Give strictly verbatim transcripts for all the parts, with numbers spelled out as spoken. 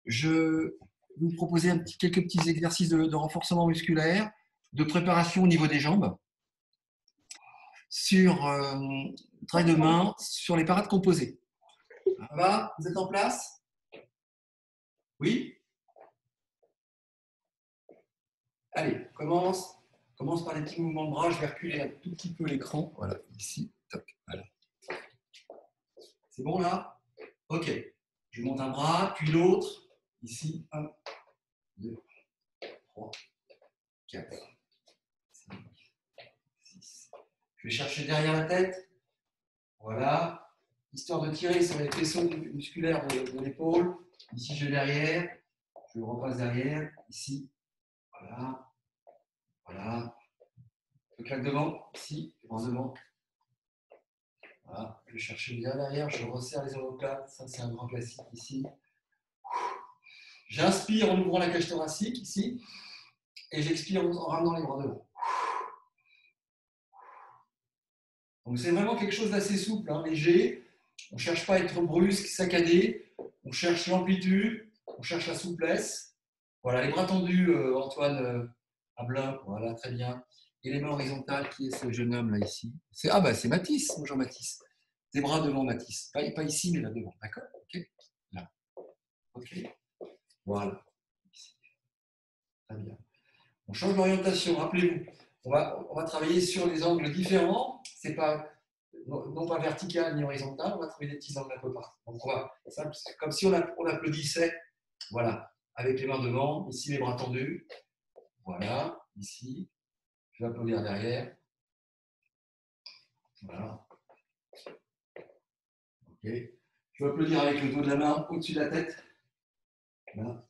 je vais vous proposer un petit, quelques petits exercices de, de renforcement musculaire, de préparation au niveau des jambes, sur euh, travail de main, sur les parades composées. Ça va? Vous êtes en place? Oui? Allez, commence. Commence par des petits mouvements de bras. Je vais reculer un tout petit peu l'écran. Voilà, ici. Toc. Voilà. C'est bon là? Ok. Je monte un bras, puis l'autre. Ici. un, deux, trois, quatre, cinq, six. Je vais chercher derrière la tête. Voilà. Histoire de tirer sur les faisceaux musculaires de, de l'épaule. Ici, je vais derrière. Je repasse derrière. Ici. Voilà. Voilà. Je claque devant. Ici. Je prends devant. Voilà. Je vais chercher bien derrière. Je resserre les omoplates. Ça, c'est un grand classique ici. J'inspire en ouvrant la cage thoracique ici. Et j'expire en ramenant les bras devant. Donc, c'est vraiment quelque chose d'assez souple, hein, léger. On ne cherche pas à être brusque, saccadé. On cherche l'amplitude. On cherche la souplesse. Voilà, les bras tendus, euh, Antoine euh, Ablin. Voilà, très bien. Et les mains horizontales, qui est ce jeune homme là ici? Ah, bah, c'est Mathis. Bonjour Mathis. Des bras devant Mathis. Pas, pas ici, mais là devant. D'accord? Ok. Là. Ok. Voilà. Ici. Très bien. On change d'orientation. Rappelez-vous, on va, on va travailler sur des angles différents. C'est pas non, non pas vertical ni horizontal. On va trouver des petits angles un peu partout. Donc on va, c'est comme si on, on applaudissait. Voilà. Avec les mains devant. Ici les bras tendus. Voilà. Ici. Je vais applaudir derrière. Voilà. Ok. Je vais applaudir avec le dos de la main au-dessus de la tête. Voilà.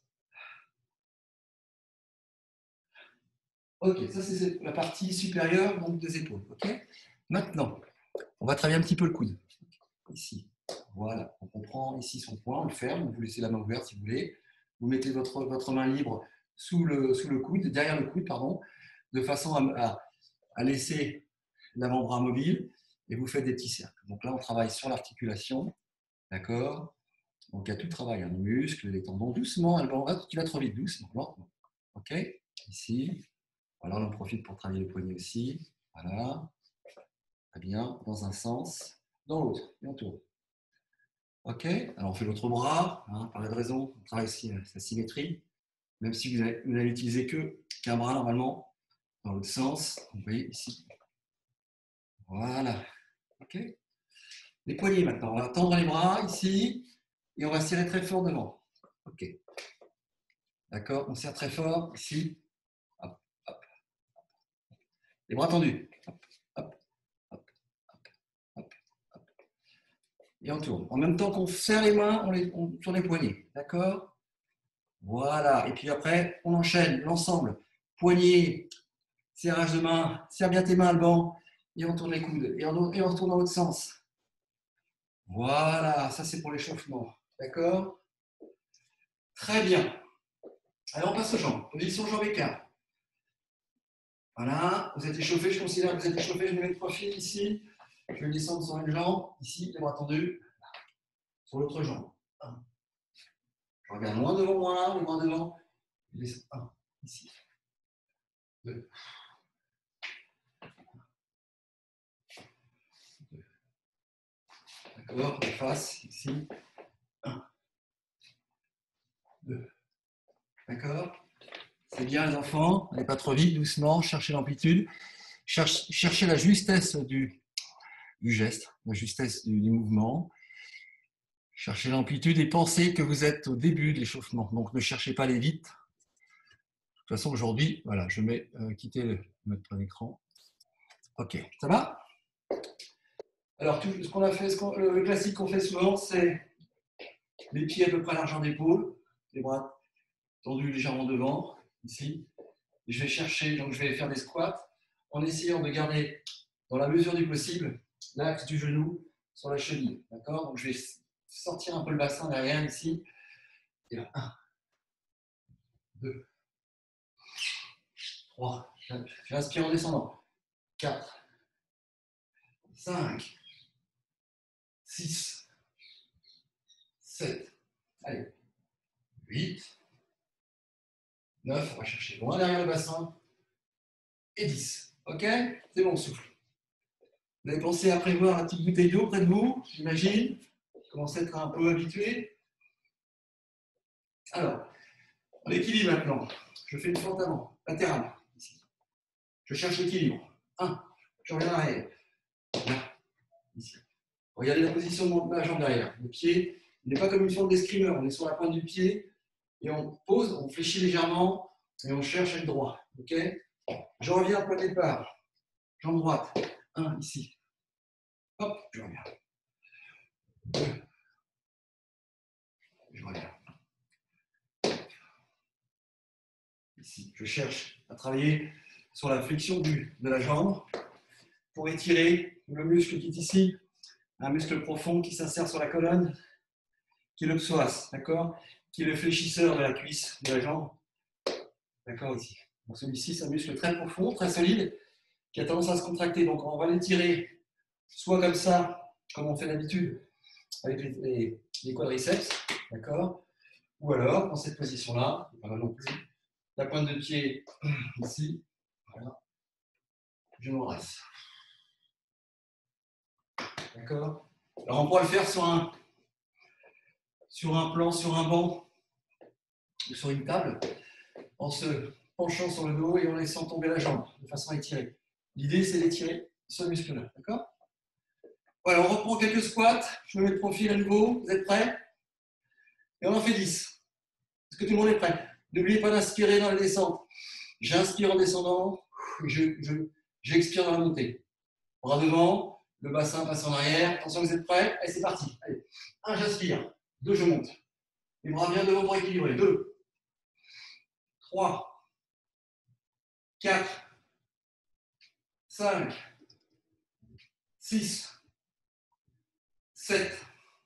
Ok, ça c'est la partie supérieure donc des épaules. Ok. Maintenant, on va travailler un petit peu le coude. Ici. Voilà. Donc on prend ici son poing, on le ferme, vous laissez la main ouverte si vous voulez. Vous mettez votre, votre main libre sous le, sous le coude, derrière le coude, pardon, de façon à, à, à laisser l'avant-bras mobile et vous faites des petits cercles. Donc là, on travaille sur l'articulation. D'accord? Donc, il y a tout le travail, hein, les muscles, les tendons, doucement. Tu vas trop vite, doucement, lentement. OK? Ici. Voilà, on en profite pour travailler les poignets aussi. Voilà. Très bien. Dans un sens, dans l'autre. Et on tourne. OK? Alors, on fait l'autre bras. Hein, par la raison, on travaille aussi sa symétrie. Même si vous n'allez utiliser que qu'un bras, normalement, dans l'autre sens. Vous voyez ici. Voilà. OK? Les poignets maintenant. On va tendre les bras ici. Et on va serrer très fort devant. OK. D'accord? On serre très fort ici. Hop, hop. Les bras tendus. Hop, hop, hop, hop, hop, hop. Et on tourne. En même temps qu'on serre les mains, on, les, on tourne les poignets. D'accord? Voilà. Et puis après, on enchaîne l'ensemble. Poignets, serrage de main. Serre bien tes mains, Alban. Et on tourne les coudes. Et on, et on retourne dans l'autre sens. Voilà. Ça, c'est pour l'échauffement. D'accord? Très bien. Alors, on passe aux jambes. Position jambes écart. Voilà, vous êtes échauffé, je considère que vous êtes échauffé, je vais mettre profil ici, je vais descendre sur une jambe, ici, les bras tendus, sur l'autre jambe. un. Je regarde loin devant moi, les bras devant, je descends. un, ici. deux. deux. D'accord, en face, ici. un. deux. D'accord? C'est bien les enfants, n'allez pas trop vite, doucement, cherchez l'amplitude, cherchez, cherchez la justesse du, du geste, la justesse du, du mouvement. Cherchez l'amplitude et pensez que vous êtes au début de l'échauffement. Donc ne cherchez pas à aller vite. De toute façon, aujourd'hui, voilà, je vais euh, quitter le, notre écran. Ok, ça va? Alors, tout, ce qu'on a fait, ce qu'on, le classique qu'on fait souvent, c'est les pieds à peu près à largeur d'épaule, les bras tendus légèrement devant, ici. Et je vais chercher, donc je vais faire des squats en essayant de garder, dans la mesure du possible, l'axe du genou sur la cheville. D'accord? Donc, je vais sortir un peu le bassin derrière ici. Et là, un, deux, trois. J'inspire en descendant. quatre, cinq, six, sept, allez, huit, neuf, on va chercher loin derrière le bassin, et dix. Ok? C'est bon, souffle. Vous avez pensé à prévoir un petit bouteille d'eau près de vous, j'imagine. Vous commencez à être un peu habitué. Alors, on équilibre maintenant. Je fais une fente avant, latérale. Ici. Je cherche l'équilibre. un. Je reviens en arrière. Là. Ici. Regardez la position de ma jambe derrière. Le pied n'est pas comme une forme d'escrimeur. On est sur la pointe du pied et on pose, on fléchit légèrement et on cherche à être droit. Ok? Je reviens au point de départ. Jambe droite. un, ici. Hop, je reviens. deux. Je reviens. Ici, je cherche à travailler sur la flexion du, de la jambe pour étirer le muscle qui est ici, un muscle profond qui s'insère sur la colonne, qui est le psoas, d'accord, qui est le fléchisseur de la cuisse, de la jambe, d'accord, ici. Donc celui-ci, c'est un muscle très profond, très solide, qui a tendance à se contracter. Donc on va l'étirer soit comme ça, comme on fait d'habitude, avec les, les, les quadriceps, d'accord, ou alors dans cette position-là, pas mal non plus, la pointe de pied ici, voilà, je m'embrasse. D'accord? Alors on pourra le faire sur un, sur un plan, sur un banc ou sur une table, en se penchant sur le dos et en laissant tomber la jambe de façon à étirer. L'idée, c'est d'étirer ce muscle-là. D'accord? Voilà, on reprend quelques squats. Je me mets de profil à nouveau. Vous êtes prêts? Et on en fait dix. Est-ce que tout le monde est prêt? N'oubliez pas d'inspirer dans la descente. J'inspire en descendant. Je, je, j'expire dans la montée. Bras devant, le bassin passe en arrière. Attention, vous êtes prêts? Allez, c'est parti. Allez. un, j'inspire. deux, je monte. Les bras bien devant pour équilibrer. deux, trois, quatre, cinq, six, sept,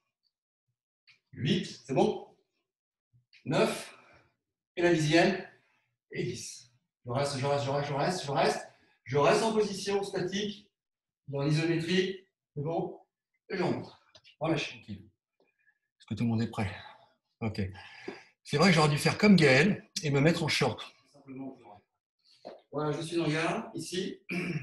huit, c'est bon? neuf, et la dixième, et dix. Je reste, je reste, je reste, je reste, je reste. Je reste en position statique, dans l'isométrie, c'est bon? Et je rentre. Relâche tranquille. Est-ce que tout le monde est prêt? Ok. C'est vrai que j'aurais dû faire comme Gaël et me mettre en short. Simplement. Voilà, je suis en garde, ici.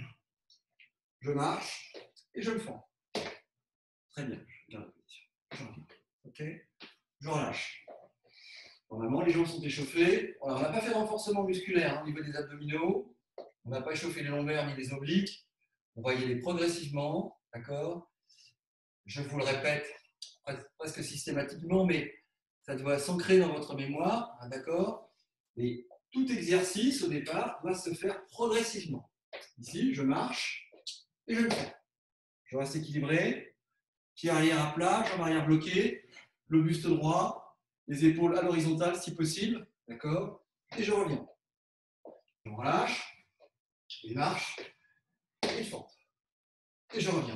Je marche et je le fends. Très bien. Je garde la position. Ok. Je relâche. Normalement, les jambes sont échauffées. Alors, on n'a pas fait de renforcement musculaire hein, au niveau des abdominaux. On n'a pas échauffé les lombaires ni les obliques. On va y aller progressivement. D'accord? Je vous le répète presque systématiquement, mais ça doit s'ancrer dans votre mémoire. Hein, d'accord? Et tout exercice, au départ, doit se faire progressivement. Ici, je marche et je le fais. Je reste équilibré. Pied arrière à plat, jambe arrière bloquée, le buste droit, les épaules à l'horizontale si possible, d'accord? Et je reviens. Je relâche, je marche, et je fente. Et je reviens.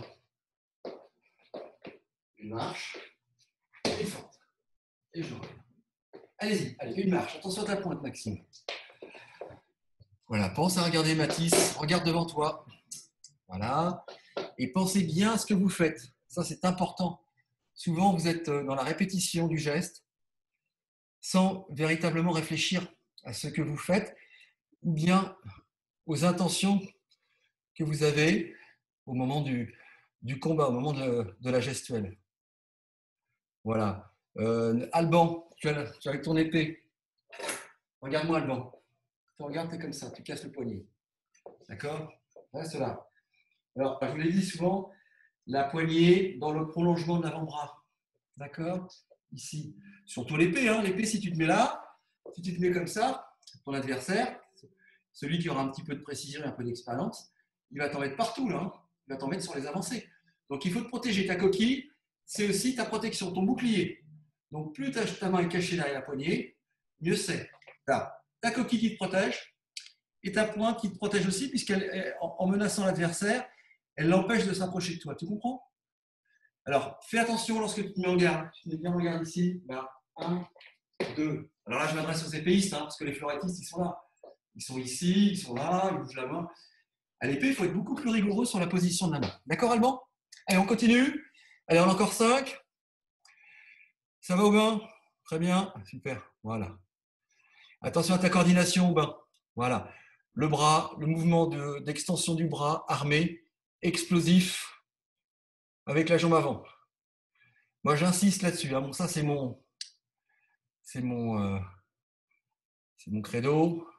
Une marche, et je fente. Et je reviens. Allez-y, allez, une marche. Attention à ta pointe, Maxime. Voilà, pense à regarder Mathis. Regarde devant toi. Voilà. Et pensez bien à ce que vous faites. Ça, c'est important. Souvent, vous êtes dans la répétition du geste sans véritablement réfléchir à ce que vous faites ou bien aux intentions que vous avez au moment du, du combat, au moment de, de la gestuelle. Voilà. Euh, Alban, tu as, tu as avec ton épée. Regarde-moi, Alban. Tu regardes, tu es comme ça, tu casses le poignet. D'accord? Reste là. Alors, je vous l'ai dit souvent, la poignée dans le prolongement de l'avant-bras. D'accord? Ici. Surtout l'épée. Hein. L'épée, si tu te mets là, si tu te mets comme ça, ton adversaire, celui qui aura un petit peu de précision et un peu d'expérience, il va t'en mettre partout. Là, hein. Il va t'en mettre sur les avancées. Donc, il faut te protéger. Ta coquille, c'est aussi ta protection, ton bouclier. Donc, plus ta, ta main est cachée derrière la poignée, mieux c'est. Là, ta coquille qui te protège et ta pointe qui te protège aussi, puisqu'elle, en menaçant l'adversaire, elle l'empêche de s'approcher de toi. Tu comprends? Alors, fais attention lorsque tu te mets en garde. Tu te mets bien en garde ici. Là, un, deux. Alors là, je m'adresse aux épéistes, hein, parce que les fleurettistes, ils sont là. Ils sont ici, ils sont là, ils bougent la main. À l'épée, il faut être beaucoup plus rigoureux sur la position de la main. D'accord, Alban? Allez, on continue. Allez, on a encore cinq. Ça va, Aubin? Très bien. Super. Voilà. Attention à ta coordination, Aubin. Voilà. Le bras, le mouvement d'extension de, du bras, armé, explosif, avec la jambe avant. Moi, j'insiste là-dessus. Hein. Bon, ça, c'est mon, c'est mon, euh, c'est mon credo.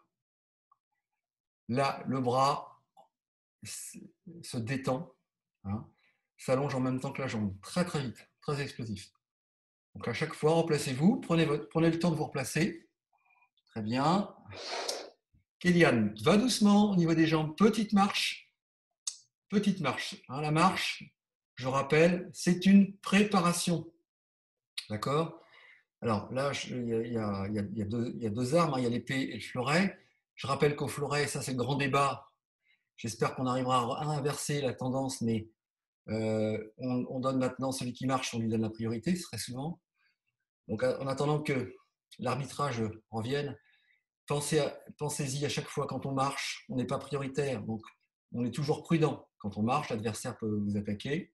Là, le bras se détend, hein, s'allonge en même temps que la jambe. Très, très vite, très explosif. Donc, à chaque fois, replacez-vous. Prenez, votre, prenez le temps de vous replacer. Très bien. Kéliane, va doucement au niveau des jambes. Petite marche. Petite marche. Hein, la marche, je rappelle, c'est une préparation. D'accord? Alors là, il y, y, y, y, y a deux armes. Hein, il y a l'épée et le fleuret. Je rappelle qu'au fleuret, ça c'est le grand débat. J'espère qu'on arrivera à inverser la tendance, mais euh, on, on donne maintenant celui qui marche, on lui donne la priorité, très souvent. Donc en attendant que l'arbitrage revienne, pensez à, pensez-y à chaque fois quand on marche, on n'est pas prioritaire. Donc on est toujours prudent. Quand on marche, l'adversaire peut vous attaquer.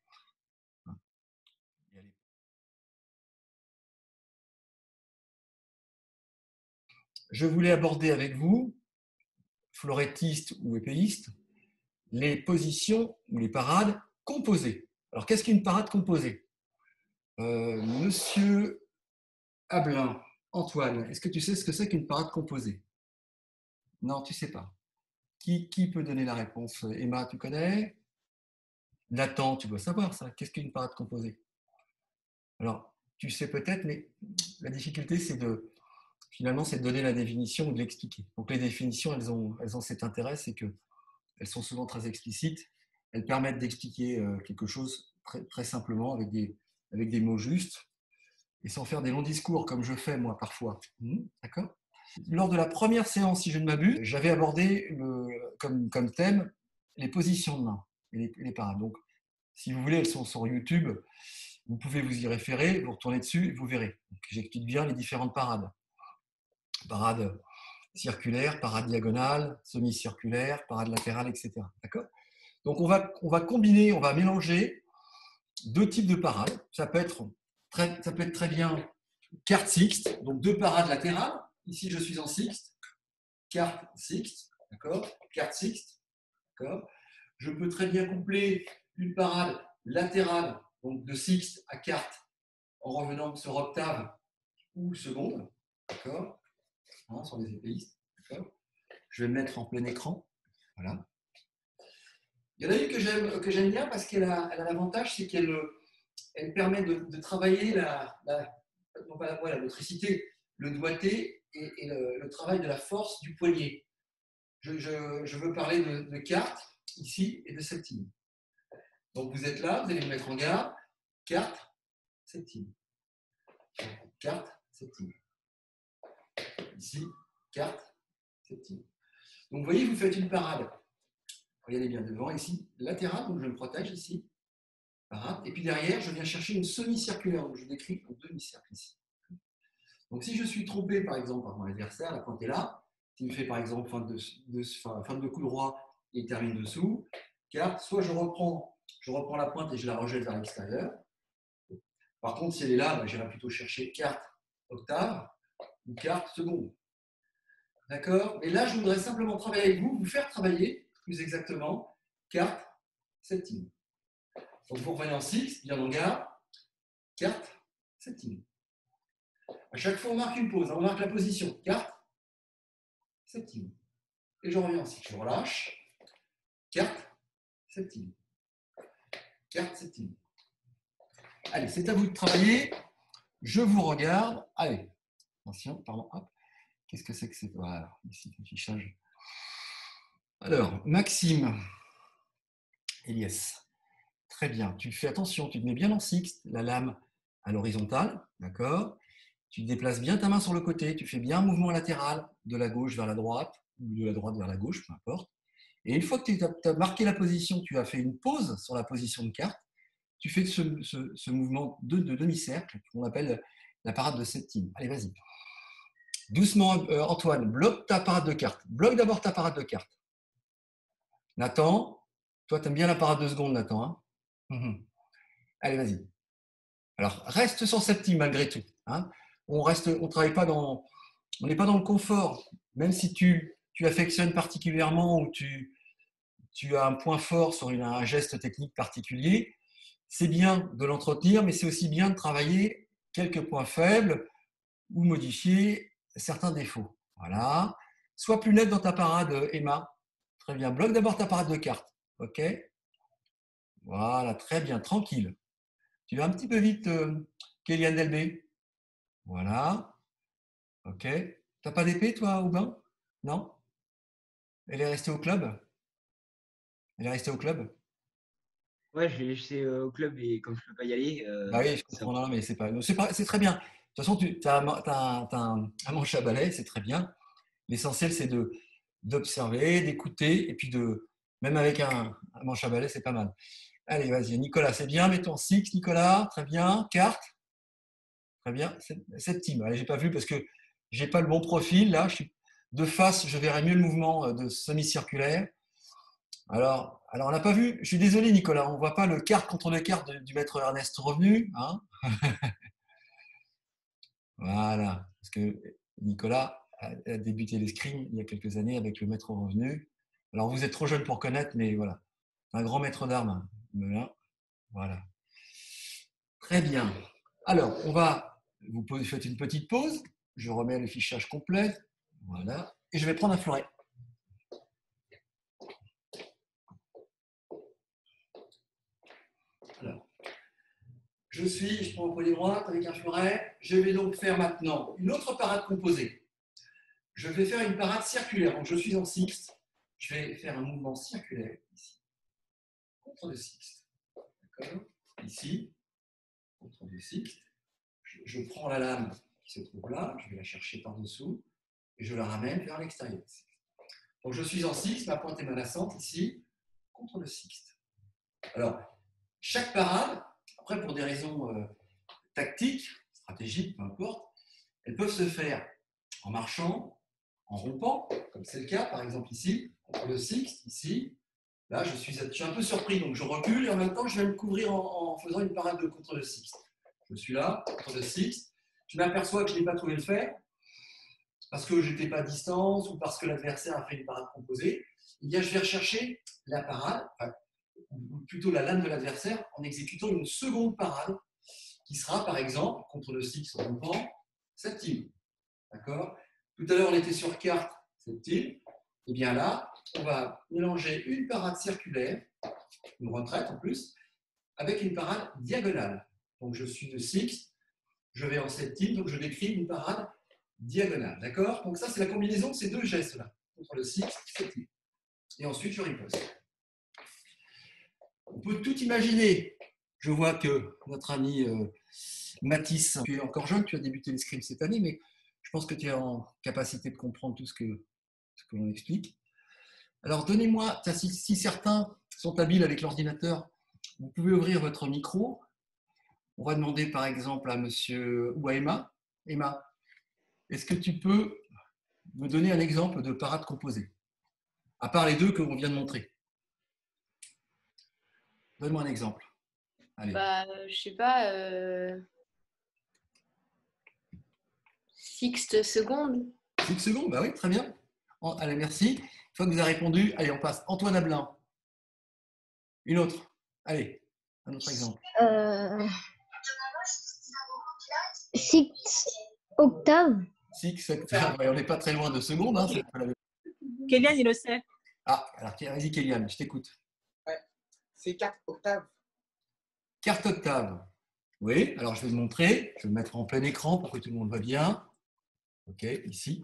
Je voulais aborder avec vous, fleurettiste ou épéiste, les positions ou les parades composées. Alors, qu'est-ce qu'une parade composée? euh, Monsieur Ablin, Antoine, est-ce que tu sais ce que c'est qu'une parade composée? Non, tu ne sais pas. Qui, qui peut donner la réponse? Emma, tu connais? Nathan, tu dois savoir ça. Qu'est-ce qu'une parade composée? Alors, tu sais peut-être, mais la difficulté, c'est de, finalement, c'est de donner la définition ou de l'expliquer. Donc, les définitions, elles ont, elles ont cet intérêt, c'est que elles sont souvent très explicites. Elles permettent d'expliquer quelque chose très, très simplement avec des, avec des mots justes et sans faire des longs discours comme je fais moi parfois. Mmh, d'accord? Lors de la première séance, si je ne m'abuse, j'avais abordé le, comme, comme thème les positions de main et les, les parades. Donc, si vous voulez, elles sont sur YouTube. Vous pouvez vous y référer, vous retournez dessus et vous verrez. J'explique bien les différentes parades. Parade circulaire, parade diagonale, semi-circulaire, parade latérale, et cetera. D'accord? Donc, on va, on va combiner, on va mélanger deux types de parades. Ça peut être très, ça peut être très bien carte sixte, donc deux parades latérales. Ici, je suis en sixte. Carte sixte, d'accord? Carte sixte, d'accord? Je peux très bien coupler une parade latérale, donc de sixte à carte, en revenant sur octave ou seconde, d'accord? Hein, sur les épéistes, d'accord? Je vais me mettre en plein écran, voilà. Il y en a une que j'aime que j'aime bien parce qu'elle a l'avantage, c'est qu'elle elle permet de, de travailler la, la, non pas la, ouais, la motricité, le doigté et, et le, le travail de la force du poignet. Je, je, je veux parler de, de carte ici et de septime. Donc vous êtes là, vous allez vous mettre en garde. Carte, septime. Carte, septime. Ici, carte, septime. Donc vous voyez, vous faites une parade. Regardez bien devant ici, latérale, donc je me protège ici. Parade. Et puis derrière, je viens chercher une semi-circulaire, donc je décris un demi-cercle ici. Donc si je suis trompé par exemple par mon adversaire, la pointe est là, s'il me fait par exemple fin de, de, fin de coup droit et il termine dessous, carte, soit je reprends, je reprends la pointe et je la rejette vers l'extérieur. Par contre, si elle est là, ben, j'irai plutôt chercher carte octave ou carte seconde. D'accord? Mais là, je voudrais simplement travailler avec vous, vous faire travailler, plus exactement, carte septime. Donc vous revenez en six, bien en garde, carte septime. À chaque fois, on marque une pause, on marque la position, carte septime. Et je reviens en six, je relâche, carte septime. Carte septime. Allez, c'est à vous de travailler. Je vous regarde. Allez, attention, pardon, hop. Qu'est-ce que c'est que c'est? Voilà, ici, l'affichage. Alors, Maxime, Elias, très bien. Tu fais attention, tu te mets bien en sixte, la lame à l'horizontale, d'accord? Tu déplaces bien ta main sur le côté, tu fais bien un mouvement latéral de la gauche vers la droite, ou de la droite vers la gauche, peu importe. Et une fois que tu as marqué la position, tu as fait une pause sur la position de carte, tu fais ce, ce, ce mouvement de, de demi-cercle qu'on appelle la parade de septime. Allez, vas-y. Doucement, euh, Antoine, bloque ta parade de carte. Bloque d'abord ta parade de carte. Nathan, toi, tu aimes bien la parade de seconde, Nathan. Hein, mmh. Allez, vas-y. Alors, reste sur septime malgré tout. Hein. On ne travaille pas dans, on n'est pas dans le confort. Même si tu, tu affectionnes particulièrement ou tu, tu as un point fort sur une, un geste technique particulier, c'est bien de l'entretenir, mais c'est aussi bien de travailler quelques points faibles ou modifier certains défauts. Voilà. Sois plus net dans ta parade, Emma. Très bien. Bloque d'abord ta parade de cartes. OK? Voilà, très bien, tranquille. Tu vas un petit peu vite, euh, Kéliane Delbé. Voilà. OK. T'as pas d'épée, toi, Aubin? Non? Elle est restée au club? Elle est restée au club? Ouais, je vais c'est euh, au club et comme je peux pas y aller, Bah euh, oui, je ça. comprends, non, mais c'est pas, c'est pas, c'est très bien. De toute façon, tu as, un, t'as un, t'as un, un manche à balai, c'est très bien. L'essentiel, c'est de d'observer, d'écouter, et puis de, même avec un, un manche à balai, c'est pas mal. Allez, vas-y, Nicolas, c'est bien. Mets ton six, Nicolas, très bien. Carte, très bien. Cette team, allez, j'ai pas vu parce que j'ai pas le bon profil là. Je suis de face, je verrai mieux le mouvement de semi-circulaire. Alors, alors on n'a pas vu. Je suis désolé, Nicolas, on voit pas le quart contre le quart de- du maître Ernest revenu, hein. Voilà, parce que Nicolas a, a débuté l'escrime il y a quelques années avec le maître revenu. Alors vous êtes trop jeune pour connaître, mais voilà, un grand maître d'armes. Voilà. Très bien. Alors, on va, vous faites une petite pause. Je remets le fichage complet. Voilà. Et je vais prendre un fleuret. Alors, je suis, je prends le poignet droite avec un fleuret. Je vais donc faire maintenant une autre parade composée. Je vais faire une parade circulaire. Donc, je suis en sixte. Je vais faire un mouvement circulaire ici, contre le sixte. D'accord? Ici, contre le sixte. Je, je prends la lame qui se trouve là. Je vais la chercher par-dessous et je la ramène vers l'extérieur. Donc, je suis en sixte, ma pointe est menaçante ici, contre le sixte. Alors, chaque parade, après pour des raisons euh, tactiques, stratégiques, peu importe, elles peuvent se faire en marchant, en rompant, comme c'est le cas par exemple ici, contre le sixte, ici. Là, je suis, je suis un peu surpris, donc je recule et en même temps, je vais me couvrir en, en faisant une parade de contre le sixte. Je suis là, contre le sixte. Je m'aperçois que je n'ai pas trouvé le fer, parce que je n'étais pas à distance ou parce que l'adversaire a fait une parade composée. Eh bien, je vais rechercher la parade, enfin, ou plutôt la lame de l'adversaire, en exécutant une seconde parade qui sera, par exemple, contre le six en rompant, septime. D'accord? Tout à l'heure, on était sur carte septime. Et bien là, on va mélanger une parade circulaire, une retraite en plus, avec une parade diagonale. Donc, je suis de six, je vais en septime, donc je décris une parade diagonale. D'accord? Donc, ça, c'est la combinaison de ces deux gestes-là, contre le six, septime. Et ensuite, je riposte. On peut tout imaginer. Je vois que notre ami euh, Mathis, tu es encore jeune, tu as débuté l'escrime cette année, mais je pense que tu es en capacité de comprendre tout ce que, ce que l'on explique. Alors, donnez-moi, si, si certains sont habiles avec l'ordinateur, vous pouvez ouvrir votre micro. On va demander par exemple à monsieur ou à Emma. Emma, est-ce que tu peux me donner un exemple de parade composée, à part les deux que l'on vient de montrer? Donne-moi un exemple. Allez. Bah, euh, je sais pas, euh, Sixte seconde. Six secondes, bah oui, très bien. Allez, merci. Une fois que vous avez répondu, allez, on passe. Antoine Ablin. Une autre. Allez, un autre exemple. Euh, six octaves. Six octaves, ouais, on n'est pas très loin de secondes. Hein, Kéliane, il le sait. Ah, alors vas-y, Kéliane, je t'écoute. Ouais, c'est quatre octaves. Carte octave. Oui, alors je vais le montrer. Je vais le mettre en plein écran pour que tout le monde voit bien. OK, ici.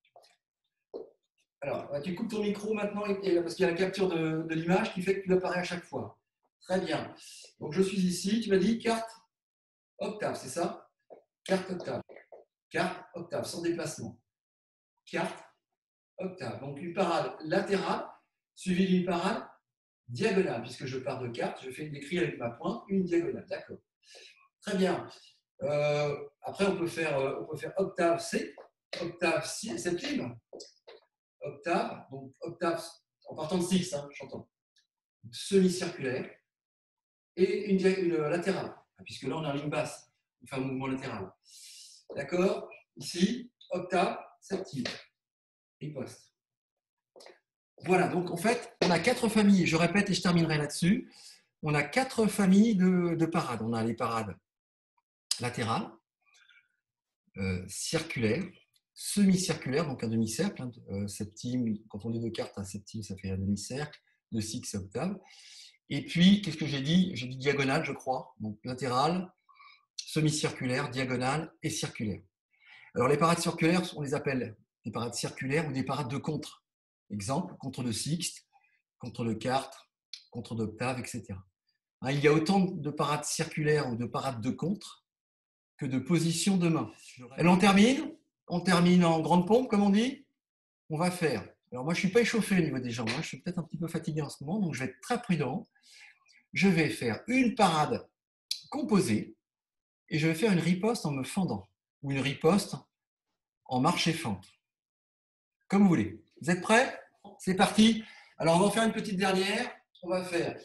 Alors, tu coupes ton micro maintenant parce qu'il y a la capture de, de l'image qui fait que tu apparais à chaque fois. Très bien. Donc, je suis ici. Tu m'as dit carte octave, c'est ça? Carte octave. Carte octave, sans déplacement. Carte octave. Donc, une parade latérale suivie d'une parade diagonale. Puisque je pars de carte, je fais décrire avec ma pointe une diagonale. D'accord. Très bien. Euh, après, on peut faire, on peut faire octave C, octave C, septime. Octave, donc octave en partant de six, hein, j'entends, semi-circulaire, et une, une latérale, puisque là on est en ligne basse, on fait un mouvement latéral. D'accord? Ici, octave, septime. Riposte. Voilà, donc en fait, on a quatre familles, je répète et je terminerai là-dessus. On a quatre familles de, de parades. On a les parades latérales, euh, circulaires, semi-circulaires, donc un demi-cercle. Hein, euh, septime, quand on dit deux cartes, un septime, ça fait un demi-cercle, de six octaves. Et puis, qu'est-ce que j'ai dit? J'ai dit diagonale, je crois. Donc latérale, semi-circulaire, diagonale et circulaire. Alors les parades circulaires, on les appelle des parades circulaires ou des parades de contre. Exemple, contre de sixte, contre de quarte, contre d'octave, et cetera. Hein, il y a autant de parades circulaires ou de parades de contre que de positions de main. Et on termine, on termine en grande pompe, comme on dit. On va faire. Alors moi, je ne suis pas échauffé au niveau des jambes. Hein, je suis peut-être un petit peu fatigué en ce moment, donc je vais être très prudent. Je vais faire une parade composée et je vais faire une riposte en me fendant ou une riposte en marche et fente. Comme vous voulez. Vous êtes prêts? C'est parti. Alors, on va en faire une petite dernière. On va faire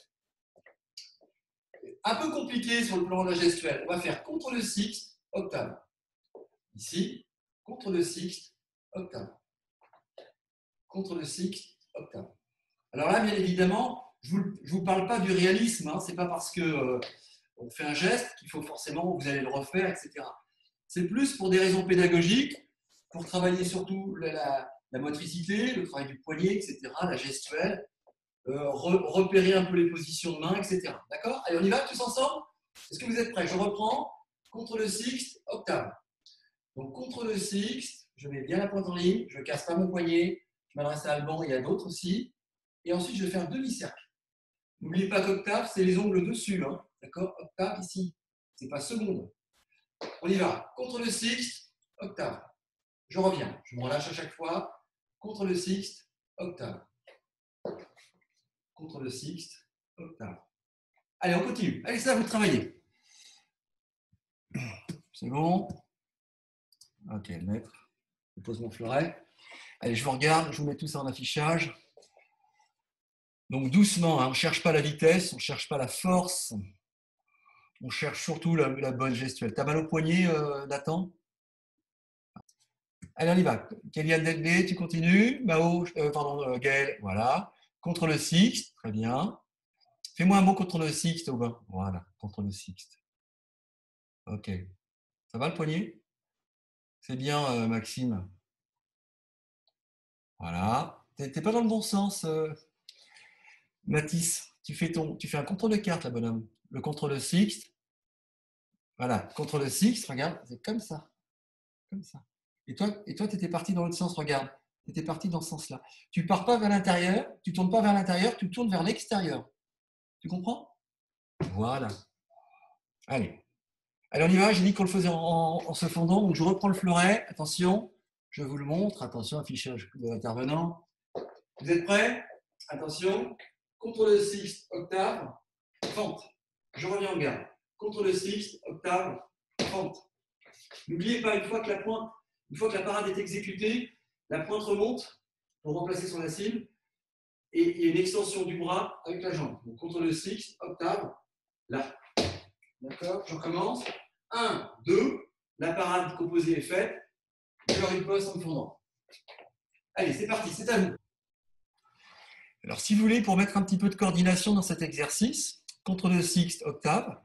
un peu compliqué sur le plan de la gestuelle. On va faire contre le sixte, octave. Ici, contre le sixte, octave. Contre le sixte, octave. Alors là, bien évidemment, je ne vous, vous parle pas du réalisme. Hein. Ce n'est pas parce qu'on euh, fait un geste qu'il faut forcément, vous allez le refaire, et cetera. C'est plus pour des raisons pédagogiques, pour travailler surtout la, la, la motricité, le travail du poignet, et cetera, la gestuelle, euh, re, repérer un peu les positions de main, et cetera. D'accord? Allez, on y va tous ensemble? Est-ce que vous êtes prêts? Je reprends. Contre le sixte, octave. Donc, contre le sixte, je mets bien la pointe en ligne, je ne casse pas mon poignet, je m'adresse à Alban et à d'autres aussi. Et ensuite, je vais faire un demi-cercle. N'oubliez pas qu'octave, c'est les ongles dessus. Hein. D'accord? Octave ici. Ce n'est pas seconde. On y va. Contre le sixte, octave. Je reviens. Je me relâche à chaque fois. Contre le sixte, octave. Contre le sixte, octave. Allez, on continue. Allez, ça, vous travaillez. C'est bon? Ok, maître. Je pose mon fleuret. Allez, je vous regarde. Je vous mets tout ça en affichage. Donc, doucement. Hein, on ne cherche pas la vitesse. On ne cherche pas la force. On cherche surtout la, la bonne gestuelle. T'as mal au poignet, euh, Nathan? Allez, on y va. Kéliane Delbé, tu continues. Mao, euh, pardon, euh, Gaël, voilà. Contre le sixte, très bien. Fais-moi un mot contre le sixte, Aubin. Voilà, contre le sixte. Ok. Ça va le poignet? C'est bien, euh, Maxime. Voilà. T'es pas dans le bon sens, euh, Mathis. Tu fais, ton, tu fais un contrôle de carte, là, bonhomme. Le contrôle sixte. Voilà, contrôle sixte, regarde, c'est comme ça. Comme ça. Et toi, et toi, tu étais parti dans l'autre sens, regarde. Tu étais parti dans ce sens-là. Tu ne pars pas vers l'intérieur, tu ne tournes pas vers l'intérieur, tu tournes vers l'extérieur. Tu comprends? Voilà. Allez. Allez, on y va. J'ai dit qu'on le faisait en, en se fondant. Donc, je reprends le fleuret. Attention, je vous le montre. Attention, affichage de l'intervenant. Vous êtes prêts? Attention. Contre le sixte, octave, fente. Je reviens en garde. Contre le sixte, octave, fente. N'oubliez pas, une fois que la pointe, une fois que la parade est exécutée, la pointe remonte pour remplacer son cible et il y a une extension du bras avec la jambe. Donc, contre le sixte, octave, là. D'accord? Je recommence. un, deux, la parade composée est faite. Je riposte en me fondant. Allez, c'est parti, c'est à vous. Alors, si vous voulez, pour mettre un petit peu de coordination dans cet exercice, contre le sixte, octave,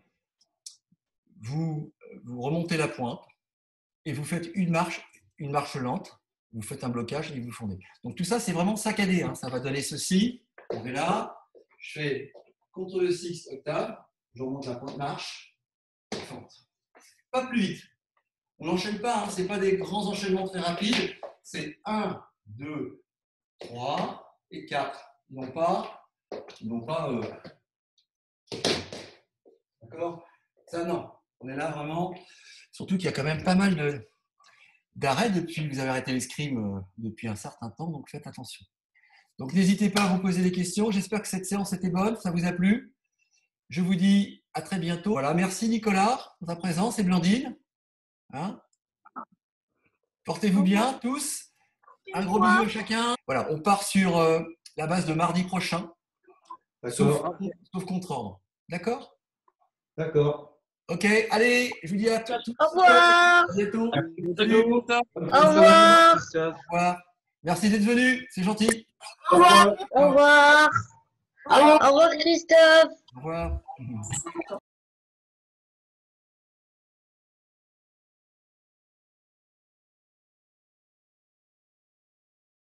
vous, vous remontez la pointe et vous faites une marche, une marche lente, vous faites un blocage et vous fondez. Donc tout ça, c'est vraiment saccadé. Hein. Ça va donner ceci. On est là. Je fais contre le sixte, octave, je remonte la pointe, marche, fente. Pas plus vite. On n'enchaîne pas, hein. Ce n'est pas des grands enchaînements très rapides. C'est un, deux, trois et quatre. Ils n'ont pas, ils n'ont pas. Euh... D'accord? Ça, non. On est là vraiment. Surtout qu'il y a quand même pas mal de, d'arrêts depuis que vous avez arrêté l'escrime euh, depuis un certain temps, donc faites attention. Donc n'hésitez pas à vous poser des questions. J'espère que cette séance était bonne, ça vous a plu. Je vous dis à très bientôt. Voilà, merci Nicolas pour ta présence et Blandine. Hein? Portez-vous bien tous. Un gros bisou à chacun. Voilà, on part sur euh, la base de mardi prochain, sauf, sauf contre-ordre. D'accord? D'accord. Ok, allez, je vous dis à tous. Au revoir. À bientôt. Salut. Au Au revoir. Christophe. revoir. Merci d'être venu, c'est gentil. Au revoir. Au revoir. Au revoir, Christophe. Au revoir.